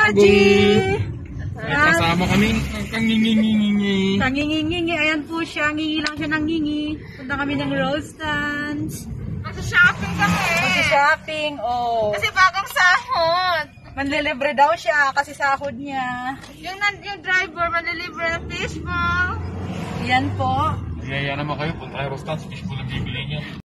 Haji! Kasama kami kangingingingi. Kangingingingi, ayan po siya. Ngingi lang siya ng ngingi. Punta kami ng Rose Dance. Mag-shopping kami. Mag-shopping, oh. Kasi bagong sahod. Manlilibre daw siya kasi sahod niya. Yung driver, manlilibre ng fishball. Yan po. Yaya naman kayo, punta kayo Rose Dance, fishbowl ang bibili niya.